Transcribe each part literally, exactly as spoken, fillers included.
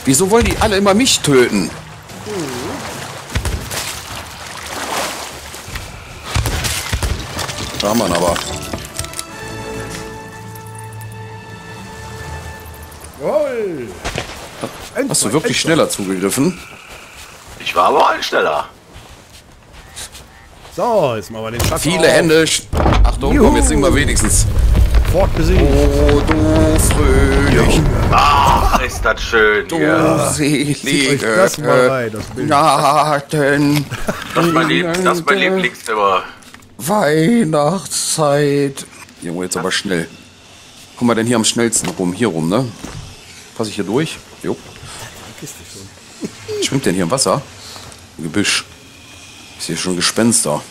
Wieso wollen die alle immer mich töten? Da man aber. Jawohl. Hast du wirklich schneller zugegriffen? Ich war aber ein schneller. So, jetzt machen wir den Schatz Viele auf. Hände. Achtung, Juhu. komm, jetzt singen wir wenigstens. Fort besiegt. Oh, du fröhlich, Ach, ist das schön du hier. Zieht euch selige das mal rein, das Bild. Garten. Das ist mein, Lieb das ist mein Lieblingszimmer. Weihnachtszeit. Junge, jetzt aber schnell. Guck mal, denn hier am schnellsten rum, hier rum, ne? Passe ich hier durch? Jo. Kiste schon. Schwimmt denn hier im Wasser? Im Gebüsch. Ist hier schon Gespenster.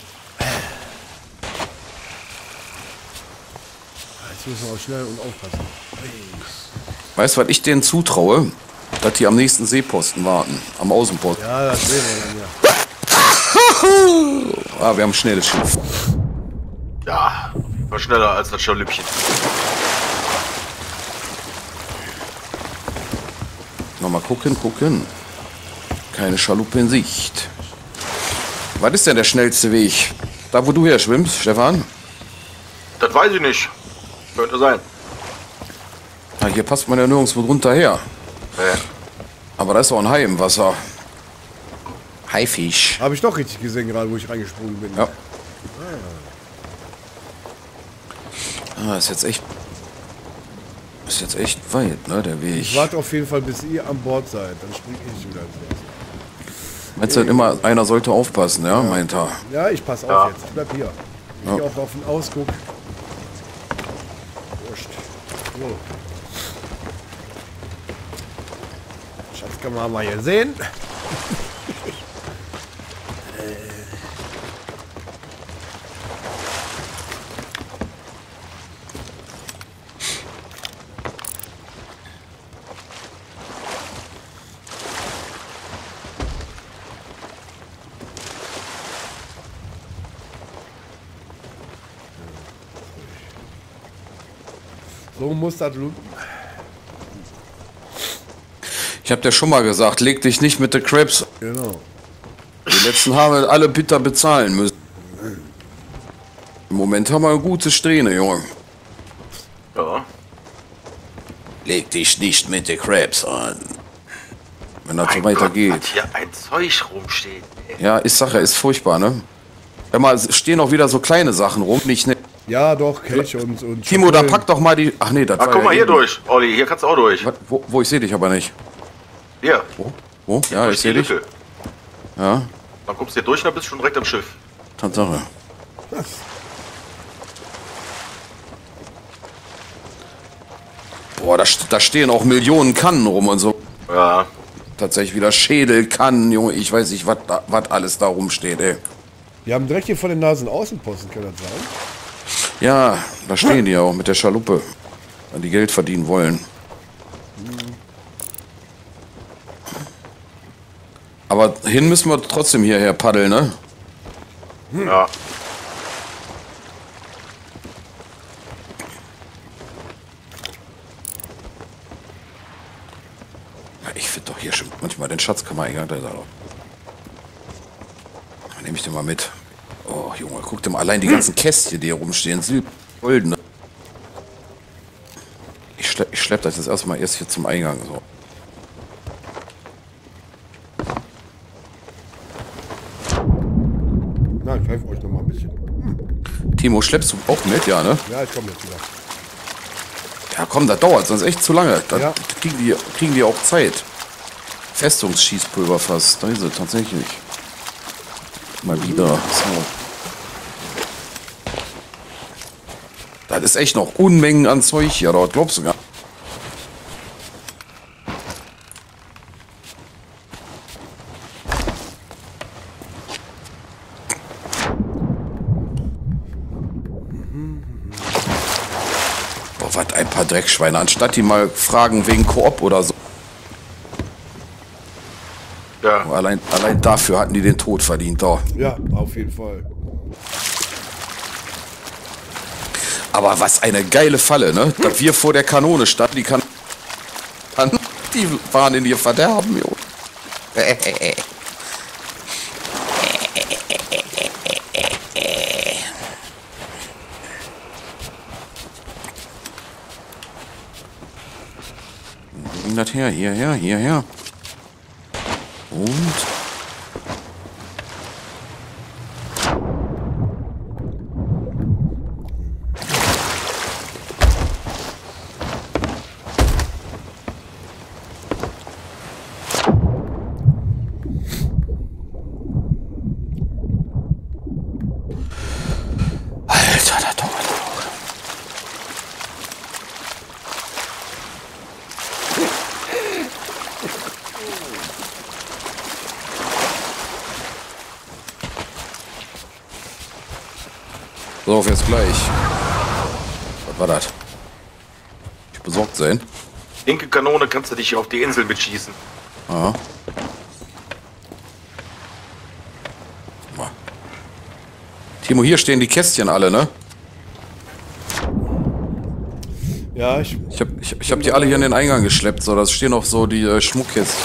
Jetzt müssen wir auch schnell und aufpassen. Weißt du, was ich denen zutraue? Dass die am nächsten Seeposten warten. Am Außenposten. Ja, das sehen wir dann ja. Ah, wir haben ein schnelles Schiff. Ja, war schneller als das Schalüppchen. Nochmal gucken, gucken. Keine Schaluppe in Sicht. Was ist denn der schnellste Weg? Da, wo du her schwimmst, Stefan? Das weiß ich nicht. Könnte sein. Ah, hier passt man ja nirgendwo drunter her. Äh, Aber da ist auch ein Hai im Wasser. Haifisch. Habe ich doch richtig gesehen, gerade wo ich reingesprungen bin. Ja. Ah, ist jetzt echt... Ist jetzt echt weit, ne, der Weg. Ich warte auf jeden Fall, bis ihr an Bord seid. Dann springe ich wieder ins Wasser. Meinst du denn immer, einer sollte aufpassen, ja, meint er. Ja, ich passe auf Ja. jetzt. Ich bleib hier. Ich Ja. gehe auch auf den Ausguck. Wurscht. So. Schatz, kann man mal hier sehen. So muss das looten. Ich hab dir schon mal gesagt, leg dich nicht mit den Crabs. Genau. Die letzten haben wir alle bitter bezahlen müssen. Im Moment haben wir eine gute Strähne, Junge. ja. Leg dich nicht mit den Crabs an. Wenn das so Mein weiter Gott, geht. was hier ein Zeug rumsteht. Ey. Ja, ist Sache, ist furchtbar, ne? Hör mal, es stehen auch wieder so kleine Sachen rum, nicht ne? Ja, doch, Kelche und, und Timo, da Schokoladen. pack doch mal die... Ach nee, das Ach, war guck ja mal hier eben- durch, Olli. Hier kannst du auch durch. Was? Wo, wo, ich sehe dich aber nicht. Hier, Wo? Wo? Ja, durch ich die sehe dich. Lücke. Ja, Dann kommst du hier durch und dann bist du schon direkt am Schiff. Tatsache. Boah, da, st- da stehen auch Millionen Kannen rum und so. Ja. Tatsächlich wieder Schädelkannen, Junge. Ich weiß nicht, was da- was alles da rumsteht, ey. Wir haben direkt hier vor den Nasen Außenposten, kann das sein? Ja, da stehen die ja auch mit der Schaluppe. Weil die Geld verdienen wollen. Aber hin müssen wir trotzdem hierher paddeln, ne? Ja. Ja, ich finde doch hier schon manchmal den Schatzkammereingang, da ist er doch. Nehme ich den mal mit. Oh, Junge, guck dir mal allein die ganzen Kästchen, die hier rumstehen. Silber, goldene. Ich schlepp, ich schlepp das jetzt erstmal erst hier zum Eingang. So. Na, ich helfe euch noch mal ein bisschen. Timo, schleppst du auch mit? Ja, ne? Ja, ich komme jetzt wieder. Ja, komm, das dauert sonst echt zu lange. Da Ja. kriegen, die, kriegen die auch Zeit. Festungsschießpulverfass. Da ist sie tatsächlich. Mal wieder. So. Das ist echt noch Unmengen an Zeug hier. Dort glaubst du gar nicht. Boah, was ein paar Dreckschweine. Anstatt die mal fragen wegen Koop oder so. Ja. Allein, allein dafür hatten die den Tod verdient. Da. Ja, auf jeden Fall. Aber was eine geile Falle, ne? Dass wir vor der Kanone standen, die Kanone Die fahren in ihr Verderben, jo. Wo ging das her? Hierher, hierher. Und... Alter, das dauert auch. So, auf jetzt gleich. Was war das? Ich besorgt sein. Linke Kanone kannst du dich auf die Insel mitschießen. Aha. Timo, hier stehen die Kästchen alle, ne? Ja, ich... Ich hab, ich, ich hab die alle hier in den Eingang geschleppt, so, da stehen noch so die äh, Schmuckkästchen.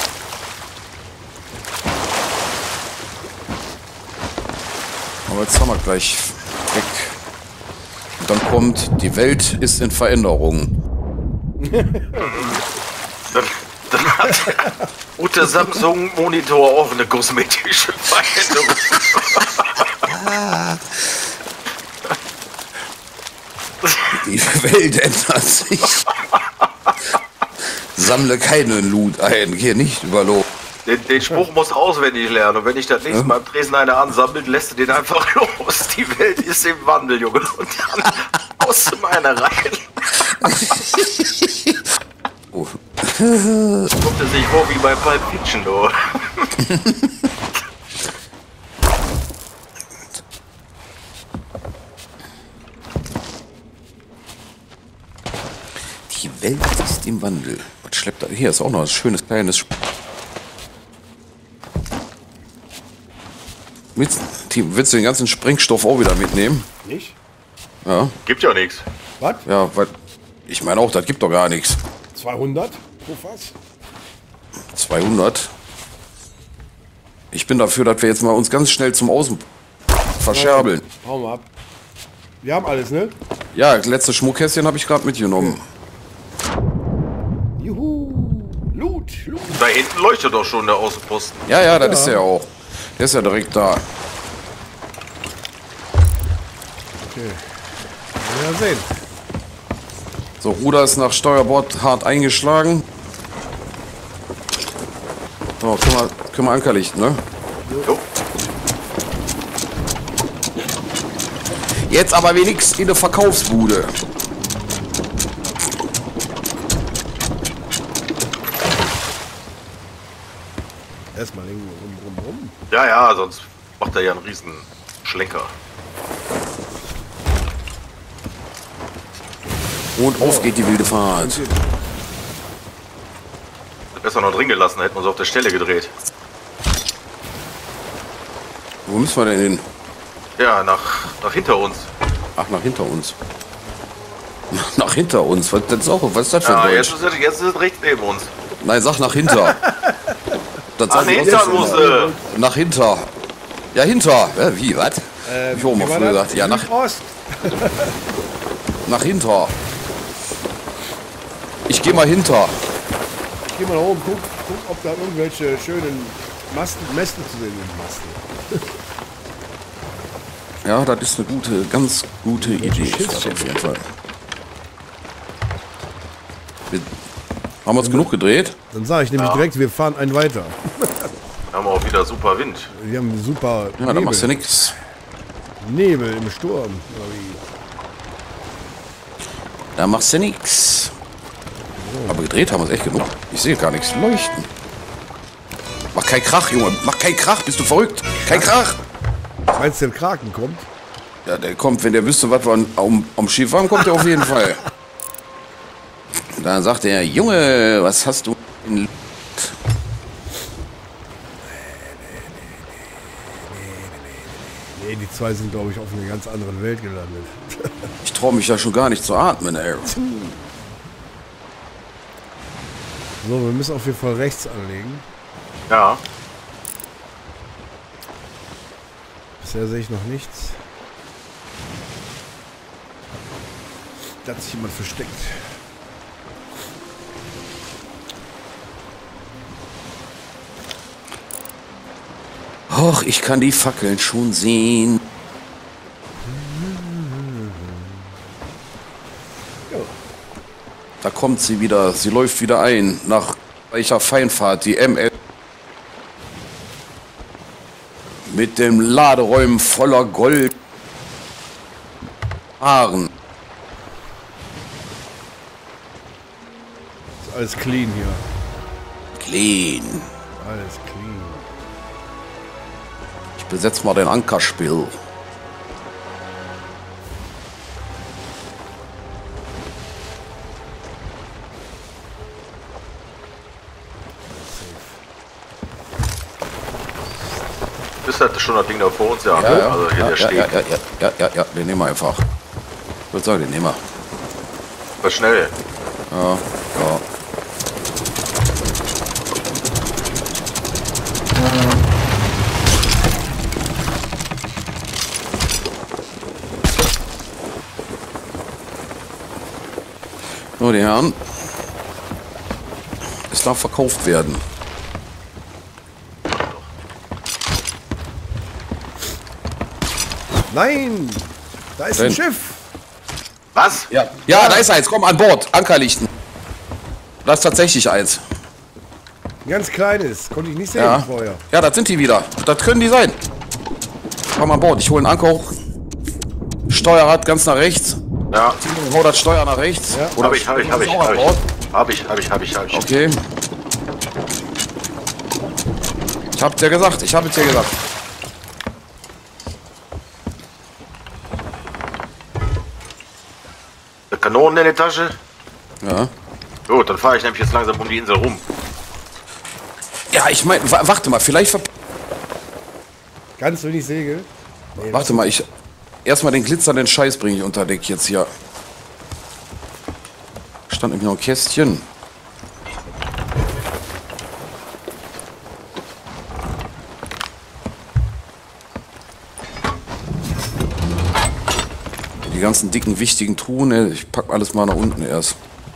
Aber jetzt haben wir gleich weg. Und dann kommt, die Welt ist in Veränderung. Dann, dann hat der Samsung-Monitor auch eine kosmetische Veränderung. Die Welt ändert sich. Sammle keinen Loot ein, geh nicht über Lob. Den, den Spruch muss auswendig lernen. Und wenn ich das nächste Mal im Tresen einer ansammelt, lässt du den einfach los. Die Welt ist im Wandel, Junge. Und dann aus meiner Reihe. Oh. Kommt er sich vor wie bei Pulp Fiction, du. Die Welt ist im Wandel. Was schleppt da? Hier ist auch noch ein schönes kleines... Sp willst, willst du den ganzen Sprengstoff auch wieder mitnehmen? Nicht? Ja. Gibt ja nichts. Was? Ja, weil... Ich meine auch, das gibt doch gar nichts. zweihundert pro Fass? zweihundert? Ich bin dafür, dass wir jetzt mal uns ganz schnell zum Außen verscherbeln. Hauen wir ab. Wir haben alles, ne? Ja, das letzte Schmuckkästchen habe ich gerade mitgenommen. Juhu. Loot, Loot. Da hinten leuchtet doch schon der Außenposten. Ja, ja, das Ja. ist er ja auch. Der ist ja direkt da. Okay. Ja, sehen. So, Ruder ist nach Steuerbord hart eingeschlagen. So, können wir, können wir Anker lichten, ne? Jo. Jetzt aber wenigstens in der Verkaufsbude. Erstmal irgendwo rum, rum, rum. Ja, ja, sonst macht er ja einen riesen Schlenker. Und auf geht die wilde Fahrt. Besser noch drin gelassen, hätten wir uns auf der Stelle gedreht. Wo müssen wir denn hin? Ja, nach, nach hinter uns. Ach, nach hinter uns. Nach hinter uns? Was, das ist auch, was ist das für Ja, ein jetzt Deutsch? ist, es, jetzt ist es rechts neben uns. Nein, sag nach hinter. Das Ach, sag ich hinter auch so. muss äh, Nach hinter. Ja, hinter. Ja, wie, was? Äh, ich habe mal wie war früher das? gesagt. Ja, nach, Südost. nach hinter. Ich gehe mal hinter. Ich geh mal nach oben, guck, guck, ob da irgendwelche schönen Masten, Mäste zu sehen sind. Masten. Ja, das ist eine gute, ganz gute Idee. Das auf jeden Fall. Wir haben uns genug gedreht. Dann sage ich nämlich Ja. direkt, wir fahren einen weiter. haben wir auch wieder super Wind. Wir haben super Ja, da Nebel. machst du nix. Nebel im Sturm. oder wie? Da machst du nix. Aber gedreht haben wir es echt genug. Ich sehe gar nichts leuchten. Mach kein Krach, Junge. Mach kein Krach. Bist du verrückt? Kein Krach. Meinst du, der Kraken kommt? Ja, der kommt, wenn der wüsste, was wir am, am, am Schiff haben, kommt er auf jeden Fall. Dann sagt er, Junge, was hast du in... Nee, die zwei sind, glaube ich, auf einer ganz anderen Welt gelandet. Ich traue mich ja schon gar nicht zu atmen, ey. So, wir müssen auf jeden Fall rechts anlegen. Ja. Bisher sehe ich noch nichts. Da hat sich jemand versteckt. Och, ich kann die Fackeln schon sehen. Da kommt sie wieder. Sie läuft wieder ein. Nach welcher Feinfahrt? Die M L. Mit dem Laderäumen voller Gold. Haaren. Ist alles clean hier. Clean. Alles clean. Ich besetze mal den Ankerspiel. Ist halt schon das Ding da vor uns, ja. Ja, ja, Also hier ja, der ja, steht. ja, ja, ja, ja, ja, den nehmen wir einfach. Ich würde sagen, den nehmen wir. Was schnell. Ja, ja. So, die Herren. Es darf verkauft werden. Nein! Da ist Denn- ein Schiff! Was? Ja, ja, da ist eins. Komm an Bord. Ankerlichten. Da ist tatsächlich eins. Ein ganz kleines. Konnte ich nicht sehen Ja. vorher. Ja, das sind die wieder. Das können die sein. Komm an Bord. Ich hole einen Anker hoch. Steuerrad ganz nach rechts. Ja. Hau das Steuer nach rechts. Ja. Oder Hab ich, hab ich, hab ich, auch an hab ich. Bord. Hab ich, hab ich, hab ich, hab ich. Okay. Ich hab dir gesagt. Ich hab es dir gesagt. Eine Kanone in der Tasche. Ja. Gut, dann fahre ich nämlich jetzt langsam um die Insel rum. Ja, ich meine, wa warte mal. Vielleicht ver Ganz wenig Segel. Nee, Warte mal, ich. Erstmal den glitzernden Scheiß bringe ich unter Deck jetzt hier. Stand nämlich noch ein Kästchen. Die ganzen dicken, wichtigen Truhen, ne, ich pack alles mal nach unten erst.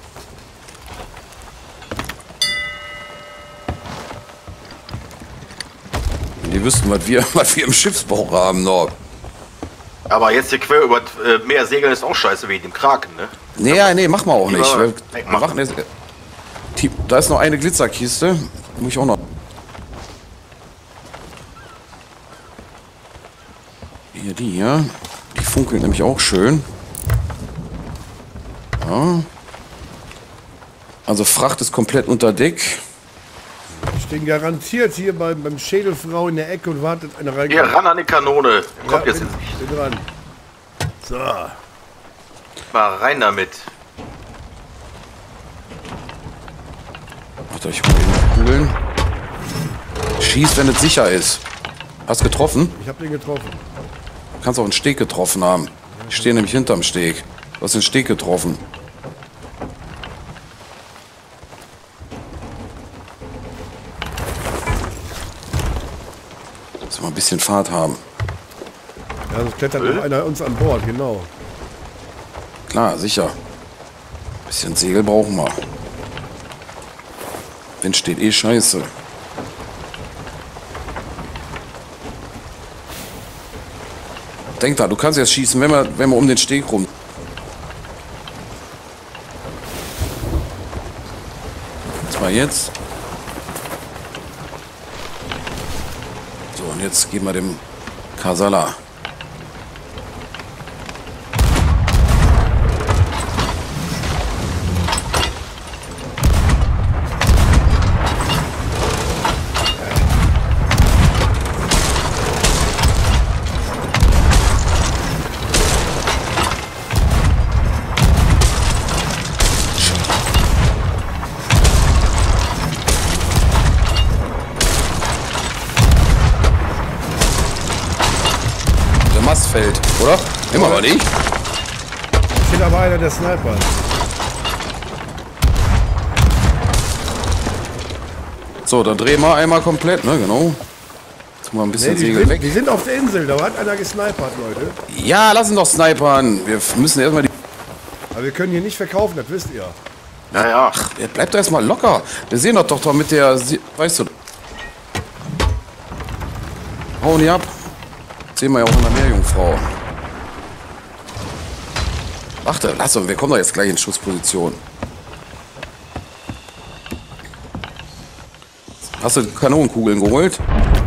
Wenn die wüssten, was wir, was wir im Schiffsbauch haben noch. Aber jetzt hier quer über äh, Meer segeln ist auch scheiße wie dem Kraken, ne? Nee, ja, nee, machen wir auch nicht. Ja, Wir, nee, wir mach. machen jetzt, die, da ist noch eine Glitzerkiste. Muss ich auch noch. Hier, die hier. Die funkelt nämlich auch schön. Ja. Also Fracht ist komplett unter Deck. Ich stehe garantiert hier beim, beim Schädelfrau in der Ecke und wartet eine rein. Hier, ran an die Kanone. Kommt Ja, jetzt bin, ins bin dran. So. Mal rein damit. Warte, ich hol den Kugeln. Schieß, wenn es sicher ist. Hast getroffen? Ich habe den getroffen. Du kannst auch einen Steg getroffen haben. Ich stehe nämlich hinterm Steg. Du hast den Steg getroffen. Muss mal ein bisschen Fahrt haben. Ja, sonst klettert noch einer uns an Bord, genau. Klar, sicher. Bisschen Segel brauchen wir. Wind steht eh scheiße. Denk da, du kannst jetzt schießen, wenn wir, wenn wir um den Steg rum. Das war jetzt. So, und jetzt geben wir dem Kasala. Mast fällt, oder? Immer mal nicht. Steht aber einer der Sniper. So, dann drehen wir einmal komplett, ne, genau. Jetzt mal ein bisschen Nee, die, Segel sind, weg. die sind auf der Insel, da hat einer gesnipert, Leute. Ja, lassen doch snipern. Wir müssen erstmal die... Aber wir können hier nicht verkaufen, das wisst ihr. Ja, ja. Ja, bleibt doch erstmal locker. Wir sehen doch doch, doch mit der... Sie weißt du... Hauen die ab. Sehen wir ja auch in der Meerjungfrau. Warte, lass doch, wir kommen doch jetzt gleich in Schussposition. Hast du Kanonenkugeln geholt?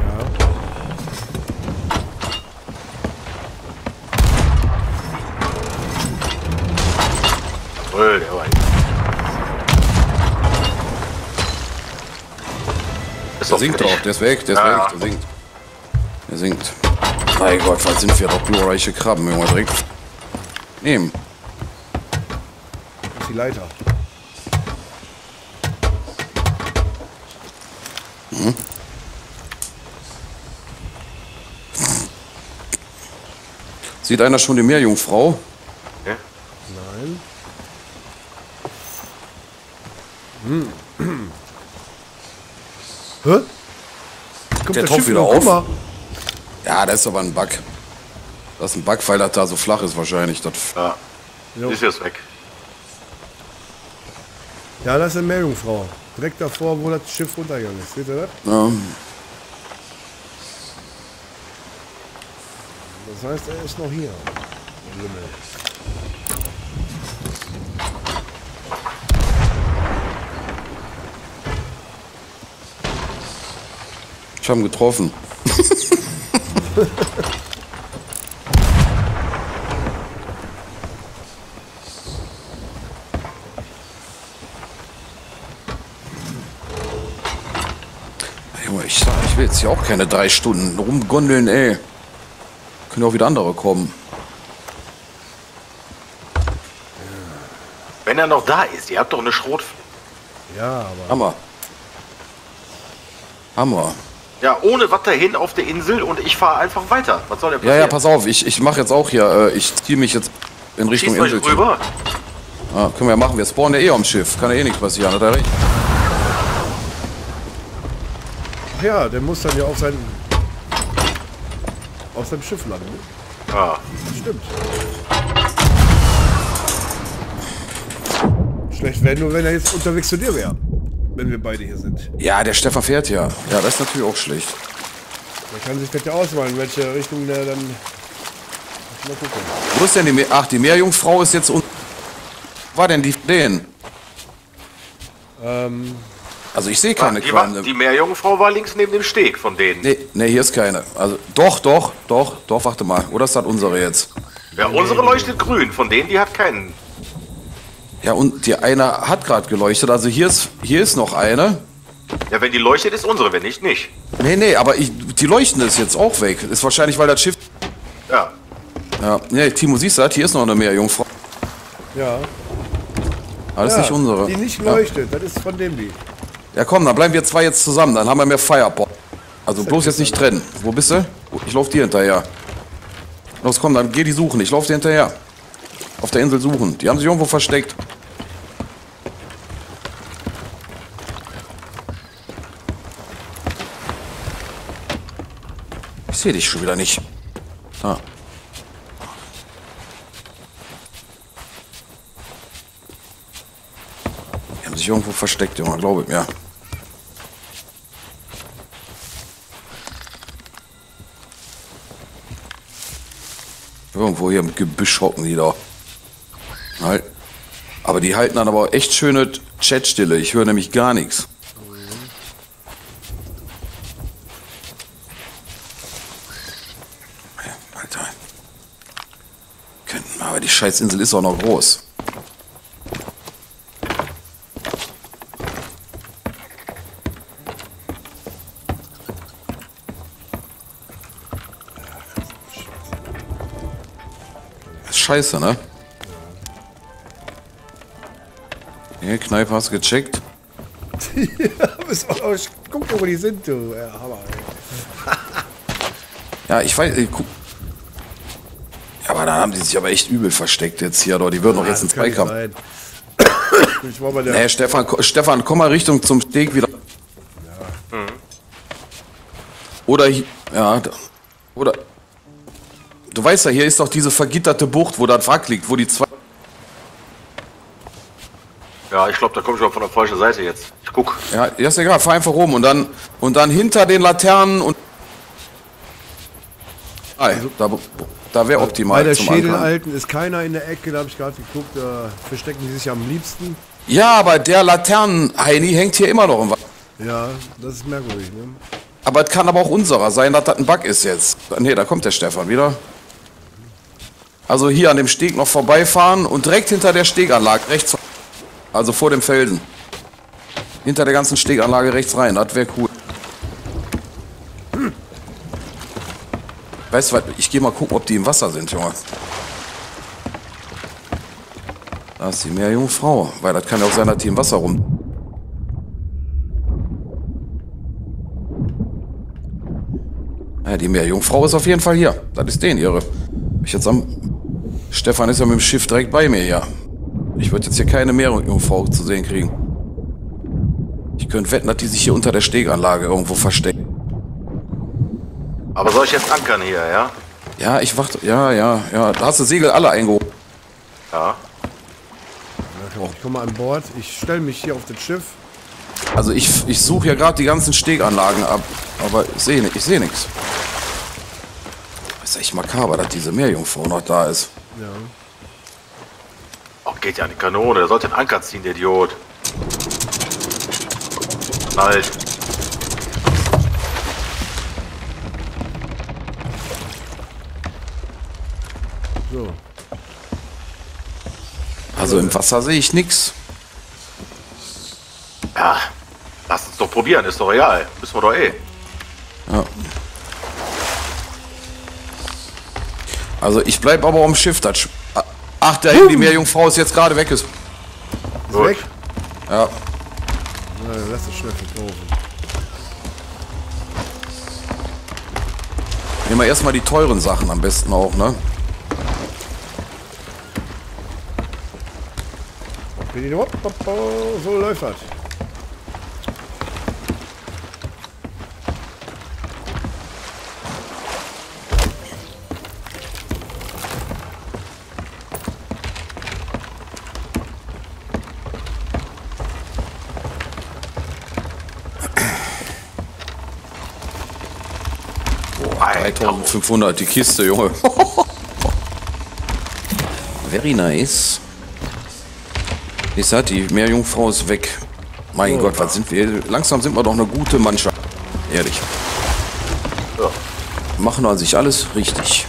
Jawohl, der war Ist Der doch sinkt fertig. doch, der ist weg, der ist Ja, weg, ja. der sinkt. Der sinkt. Mein Gott, was sind wir doch glorreiche Krabben, Junge, direkt nehmen. Das ist die Leiter. Mhm. Sieht einer schon die Meerjungfrau? Ja. Nein. Hä? Kommt Der das taucht Schiff wieder noch? Guck auf. mal. Ja, das ist aber ein Bug. Das ist ein Bug, weil das da so flach ist wahrscheinlich. Das Ja. Jo. Ist jetzt weg. Ja, das ist eine Meerjungfrau. Direkt davor, wo das Schiff runtergegangen ist. Seht ihr das? ähm, Das heißt, er ist noch hier. Der Lümmel. ich habe ihn getroffen. Junge, ich sag, ich will jetzt hier auch keine drei Stunden rumgondeln, ey. Können ja auch wieder andere kommen. Wenn er noch da ist, ihr habt doch eine Schrot... Ja, aber. Hammer. Hammer. Ja, ohne was dahin auf der Insel und ich fahre einfach weiter. Was soll denn Ja, passieren? ja, pass auf, ich, ich mache jetzt auch hier, äh, ich ziehe mich jetzt in Richtung Schießt euch Insel. rüber. Ah, können wir ja machen, wir spawnen ja eh am Schiff, kann ja eh nichts passieren, hat er recht? Ach ja, der muss dann ja auf sein. auf seinem Schiff landen. Ne? Ja. Stimmt. Schlecht wäre nur, wenn er jetzt unterwegs zu dir wäre. Wenn wir beide hier sind. Ja, der Stefan fährt ja. Ja, das ist natürlich auch schlecht. Man kann sich das ja ausmalen, in welche Richtung der dann. Mal gucken. Wo ist denn die Meer? Ach, die Meerjungfrau ist jetzt un... Wo war denn die den? Ähm, Also ich sehe keine die, war, Qualm. die Meerjungfrau war links neben dem Steg von denen. Nee, nee, hier ist keine. Also doch, doch, doch, doch, warte mal. Oder ist das unsere jetzt? Ja, unsere leuchtet grün, von denen, die hat keinen. Ja, und die eine hat gerade geleuchtet. Also hier ist, hier ist noch eine. Ja, wenn die leuchtet, ist unsere, wenn nicht, nicht. Nee, nee, aber ich, die leuchten ist jetzt auch weg. Ist wahrscheinlich, weil das Schiff... Ja. Ja, nee, Timo, siehst du das? Hier ist noch eine Meerjungfrau. ja. Aber das ja, ist nicht unsere. Die nicht Ja. leuchtet, das ist von dem die. Ja komm, dann bleiben wir zwei jetzt zusammen, dann haben wir mehr Fireball. Also bloß jetzt nicht trennen. Wo bist du? Ich lauf dir hinterher. Los komm, dann geh die suchen, ich lauf dir hinterher. Auf der Insel suchen. Die haben sich irgendwo versteckt. Ich sehe dich schon wieder nicht. Ah. Die haben sich irgendwo versteckt, Junge, glaube ich mir. Irgendwo hier im Gebüsch hocken die da. Halt. Aber die halten dann aber echt schöne Chatstille. Ich höre nämlich gar nichts. Alter. Könnten, aber die Scheißinsel ist auch noch groß. Scheiße, ne? Hier, Kneipe hast du gecheckt. Guck mal, wo die sind, du. Ja, Hammer. Ja, ich weiß. Ich guck. Ja, aber da haben die sich aber echt übel versteckt jetzt hier, doch. Die würden doch jetzt ins Zweikampf. Ich war bei der. Nee, Stefan, Stefan, komm mal Richtung zum Steg wieder. Oder hier, ja, da- oder... Du weißt ja, hier ist doch diese vergitterte Bucht, wo das Wrack liegt, wo die zwei... Ja, ich glaube, da komme ich mal von der falschen Seite jetzt. Ich guck. Ja, ja, ist egal, fahr einfach rum und dann, und dann hinter den Laternen und... Ah, da da wäre optimal Bei der zum Ankern. Schädelalten ist keiner in der Ecke, da habe ich gerade geguckt, da verstecken die sich am liebsten. Ja, aber der Laternen-Heini hängt hier immer noch im Wasser. Ja, das ist merkwürdig, ne? Aber es kann aber auch unserer sein, dass das ein Bug ist jetzt. Nee, da kommt der Stefan wieder. Also hier an dem Steg noch vorbeifahren und direkt hinter der Steganlage rechts. Also vor dem Felsen. Hinter der ganzen Steganlage rechts rein, das wäre cool. Weißt du was, ich gehe mal gucken, ob die im Wasser sind, Junge. Da ist die Meerjungfrau, weil das kann ja auch sein, dass die im Wasser rum... Ja, die Meerjungfrau ist auf jeden Fall hier. Das ist den ihre. Ich jetzt am... Stefan ist ja mit dem Schiff direkt bei mir hier. Ich würde jetzt hier keine Meerjungfrau zu sehen kriegen. Ich könnte wetten, dass die sich hier unter der Steganlage irgendwo versteckt. Aber soll ich jetzt ankern hier, ja? Ja, ich warte. Ja, ja, ja. Da hast du Segel alle eingehoben. Ja. Ich komme an Bord, ich stelle mich hier auf das Schiff. Also ich, ich suche ja gerade die ganzen Steganlagen ab. Aber ich sehe ich seh nichts. Ist echt makaber, dass diese Meerjungfrau noch da ist. Ja. Oh, geht ja an die Kanone. Der sollte den Anker ziehen, der Idiot. Halt. So. Also im Wasser sehe ich nichts. Ja. Lass uns doch probieren, ist doch real. Müssen wir doch eh. Ja. Also ich bleib aber am Schiff. Das Sch Ach, da hinten die Meerjungfrau ist jetzt gerade weg. Ist. Ist Gut. weg? Ja. Na, dann lass es schnell verkaufen. Nehmen wir erstmal die teuren Sachen am besten auch, ne? So läuft das. dreitausendfünfhundert, die Kiste, Junge. Very nice. Ich sag, die Meerjungfrau ist weg. Mein Oh. Gott, was sind wir? Langsam sind wir doch eine gute Mannschaft. Ehrlich. Ja. Machen an sich alles richtig.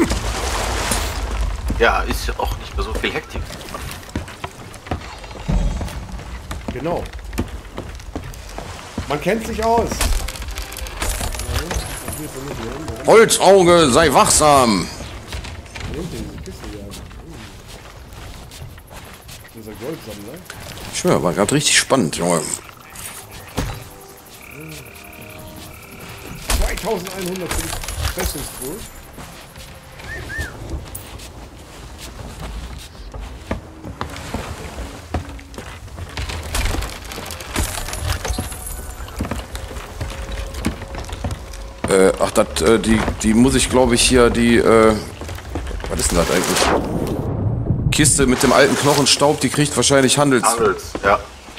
Ja, ist ja auch nicht mehr so viel Hektik. Genau. Man kennt sich aus. Holzauge, sei wachsam. Dieser Goldsammler. Ich schwör, war gerade richtig spannend, Junge. zweitausendeinhundert für die Festungsbrot. Äh, ach, das, äh, die, die muss ich, glaube ich, hier, die, äh, was ist denn das eigentlich? Kiste mit dem alten Knochenstaub, die kriegt wahrscheinlich Handels... Handels, ja.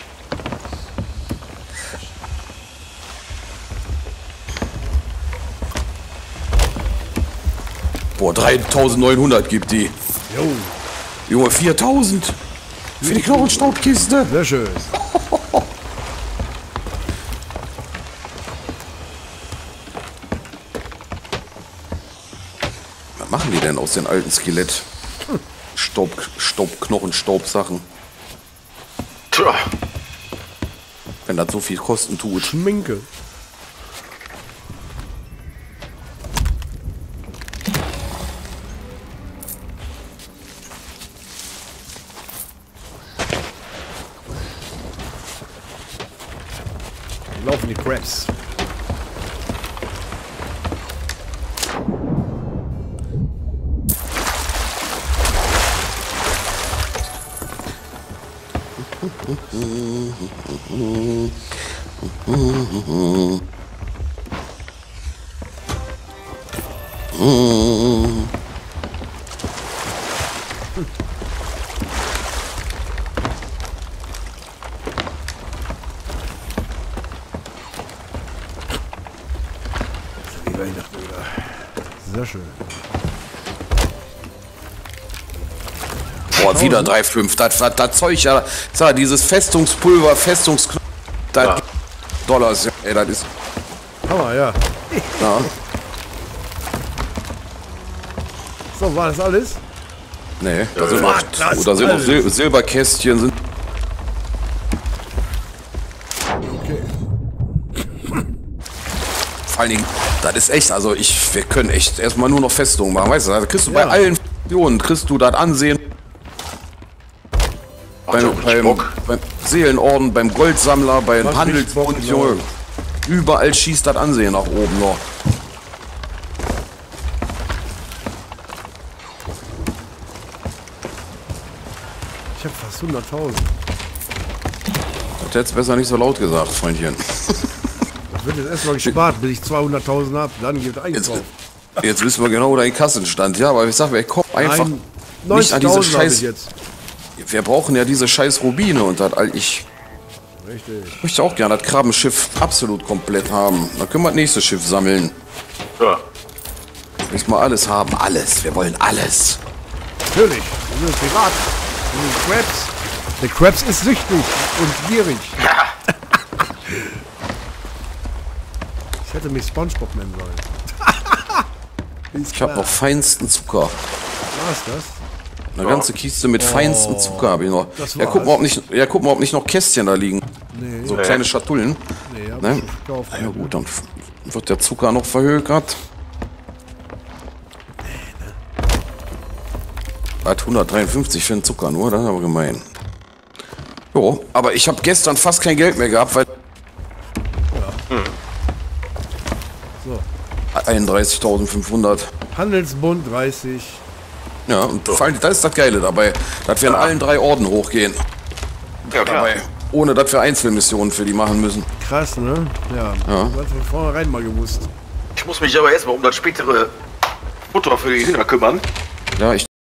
Boah, dreitausendneunhundert gibt die. Jo, Junge, viertausend für die Knochenstaubkiste. sehr schön. Was machen die denn aus den alten Skelett? Staub, Staub, Knochenstaub-Sachen. Tja. Wenn das so viel kosten tut. Schminke. Laufen die Crabs. Hm. Sehr schön. Boah, wieder drei Komma fünf. Das, das, das Zeug, ja, sag, dieses Festungspulver, Festungsknopf, das Ja. Dollars, ja, ey, das ist, Hammer, ja. ja. So, war das alles? Nee, da sind Ja, noch, das oh, da sind noch alles. Sil Silberkästchen, sind, Okay. vor allen Dingen, das ist echt, also ich, wir können echt erstmal nur noch Festungen machen, weißt du, da kriegst du Ja. bei allen Funktionen, kriegst du das Ansehen, Macht beim, auch richtig beim, Bock. beim Seelenorden, beim Goldsammler, beim Macht richtig Bock, Handelsbund, genau. Junge. Überall schießt das Ansehen nach oben noch. Ich habe fast hunderttausend. Das hättest du besser nicht so laut gesagt, Freundchen. Das wird jetzt erstmal gespart, bis ich zweihunderttausend habe. Dann geht Jetzt, eingekauft. jetzt wissen wir genau deinen Kassenstand. Ja, aber ich sag mir, ich komm einfach Nein, nicht an diese neunzigtausend habe ich Scheiß... jetzt. Wir brauchen ja diese scheiß Rubine und das, all- ich Richtig. möchte auch gerne das Krabbensschiff absolut komplett haben. Dann können wir das nächste Schiff sammeln. Ja. Müssen wir alles haben, alles. Wir wollen alles. Natürlich. Wir sind Pirat. Wir sind Krabs. Der Krabs ist süchtig und gierig. Ich hätte mich SpongeBob nennen sollen. Ist Ich habe klar. noch feinsten Zucker. Was ist das? Eine ganze Kiste mit feinstem Zucker habe ich noch. das Ja, guck war's. mal, ob nicht, ja, guck mal, ob nicht noch Kästchen da liegen. Nee, So kleine Schatullen. nee, hab Ne? ich nicht gekauft. Ja gut, dann wird der Zucker noch verhökert. Hat hundertdreiundfünfzig für den Zucker nur, das ist aber gemein. Jo, aber ich habe gestern fast kein Geld mehr gehabt, weil So. einunddreißigtausendfünfhundert. Handelsbund dreißig. Ja, und vor allem, das ist das Geile dabei, dass wir in allen drei Orden hochgehen. Ja, klar. Dabei, ohne dass wir Einzelmissionen für die machen müssen. Krass, ne? Ja. ja. Das hat von vornherein mal gewusst. Ich muss mich aber erstmal um das spätere Futter für die Hühner kümmern. Ja, ich